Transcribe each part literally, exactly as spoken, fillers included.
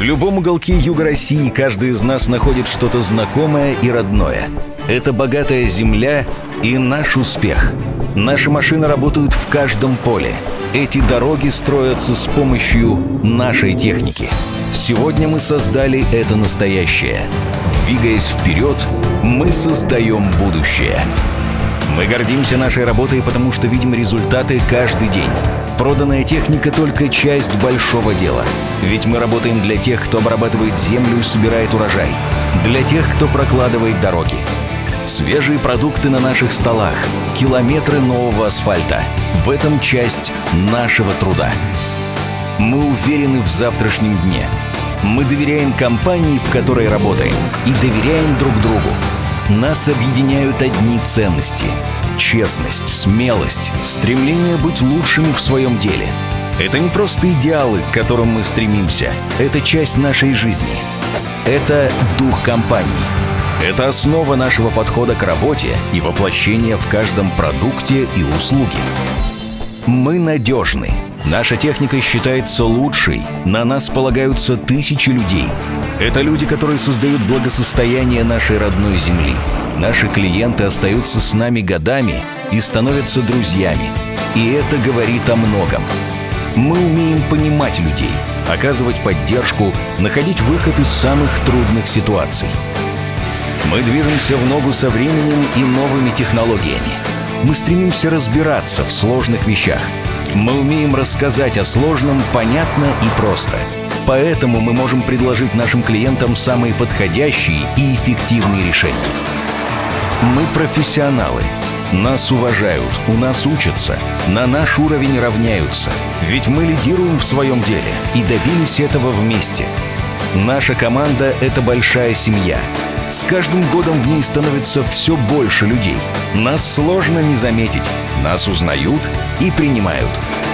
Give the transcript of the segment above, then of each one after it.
любом уголке Юга России каждый из нас находит что-то знакомое и родное. Это богатая земля и наш успех. Наши машины работают в каждом поле. Эти дороги строятся с помощью нашей техники. Сегодня мы создали это настоящее. Двигаясь вперед, мы создаем будущее. Мы гордимся нашей работой, потому что видим результаты каждый день. Проданная техника — только часть большого дела. Ведь мы работаем для тех, кто обрабатывает землю и собирает урожай. Для тех, кто прокладывает дороги. Свежие продукты на наших столах, километры нового асфальта. В этом часть нашего труда. Мы уверены в завтрашнем дне. Мы доверяем компании, в которой работаем, и доверяем друг другу. Нас объединяют одни ценности – честность, смелость, стремление быть лучшими в своем деле. Это не просто идеалы, к которым мы стремимся, это часть нашей жизни. Это дух компании. Это основа нашего подхода к работе и воплощение в каждом продукте и услуге. Мы надежны. Наша техника считается лучшей. На нас полагаются тысячи людей. Это люди, которые создают благосостояние нашей родной земли. Наши клиенты остаются с нами годами и становятся друзьями. И это говорит о многом. Мы умеем понимать людей, оказывать поддержку, находить выход из самых трудных ситуаций. Мы движемся в ногу со временем и новыми технологиями. Мы стремимся разбираться в сложных вещах. Мы умеем рассказать о сложном понятно и просто. Поэтому мы можем предложить нашим клиентам самые подходящие и эффективные решения. Мы профессионалы. Нас уважают, у нас учатся, на наш уровень равняются. Ведь мы лидируем в своем деле и добились этого вместе. Наша команда — это большая семья. С каждым годом в ней становится все больше людей. Нас сложно не заметить. Нас узнают и принимают.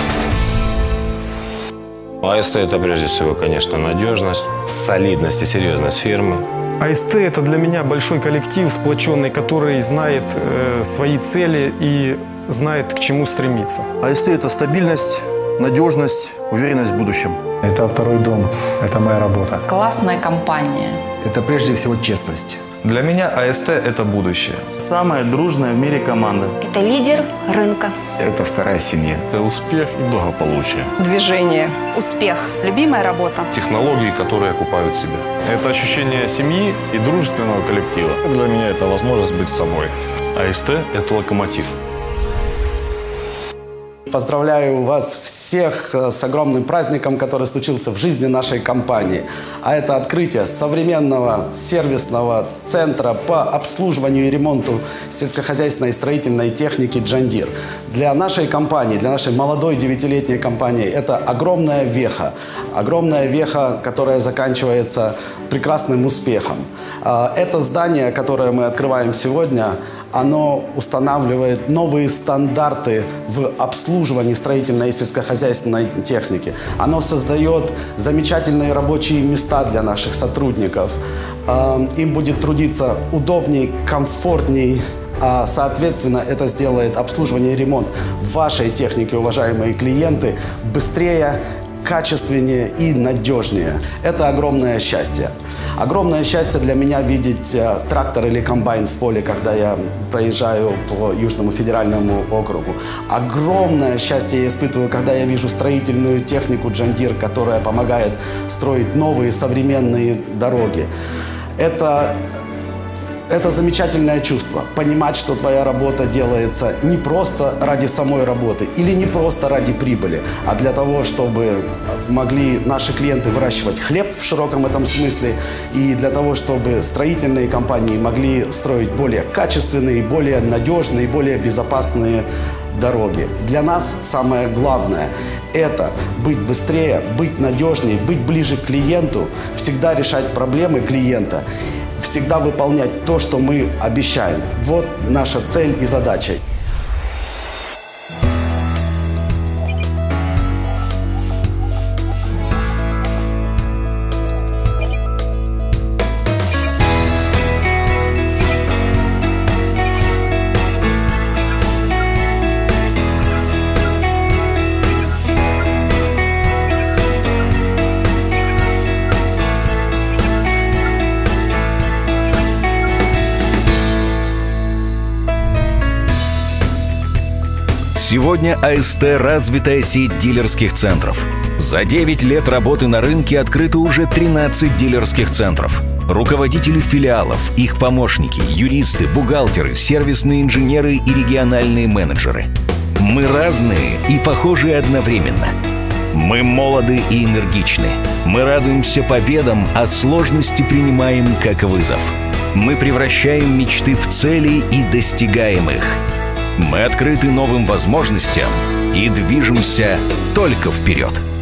АСТ – это прежде всего, конечно, надежность, солидность и серьезность фирмы. АСТ – это для меня большой коллектив, сплоченный, который знает э, свои цели и знает, к чему стремиться. АСТ – это стабильность, надежность, уверенность в будущем. Это второй дом, это моя работа. Классная компания. Это прежде всего честность. Для меня АСТ – это будущее. Самая дружная в мире команда. Это лидер рынка. Это вторая семья. Это успех и благополучие. Движение. Успех. Любимая работа. Технологии, которые окупают себя. Это ощущение семьи и дружественного коллектива. Для меня это возможность быть собой. АСТ – это локомотив. Поздравляю вас всех с огромным праздником, который случился в жизни нашей компании. А это открытие современного сервисного центра по обслуживанию и ремонту сельскохозяйственной и строительной техники John Deere. Для нашей компании, для нашей молодой девятилетней компании это огромная веха. Огромная веха, которая заканчивается прекрасным успехом. Это здание, которое мы открываем сегодня, оно устанавливает новые стандарты в обслуживании строительной и сельскохозяйственной техники. Оно создает замечательные рабочие места для наших сотрудников. Им будет трудиться удобней, комфортней. Соответственно, это сделает обслуживание и ремонт вашей техники, уважаемые клиенты, быстрее, качественнее и надежнее. Это огромное счастье. Огромное счастье для меня видеть э, трактор или комбайн в поле, когда я проезжаю по Южному федеральному округу. Огромное счастье я испытываю, когда я вижу строительную технику John Deere, которая помогает строить новые современные дороги. Это Это замечательное чувство. Понимать, что твоя работа делается не просто ради самой работы или не просто ради прибыли, а для того, чтобы могли наши клиенты выращивать хлеб в широком этом смысле и для того, чтобы строительные компании могли строить более качественные, более надежные, более безопасные дороги. Для нас самое главное – это быть быстрее, быть надежнее, быть ближе к клиенту, всегда решать проблемы клиента, всегда выполнять то, что мы обещаем. Вот наша цель и задача. Сегодня АСТ – развитая сеть дилерских центров. За девять лет работы на рынке открыто уже тринадцать дилерских центров. Руководители филиалов, их помощники, юристы, бухгалтеры, сервисные инженеры и региональные менеджеры. Мы разные и похожие одновременно. Мы молоды и энергичны. Мы радуемся победам, а сложности принимаем как вызов. Мы превращаем мечты в цели и достигаем их. Мы открыты новым возможностям и движемся только вперед.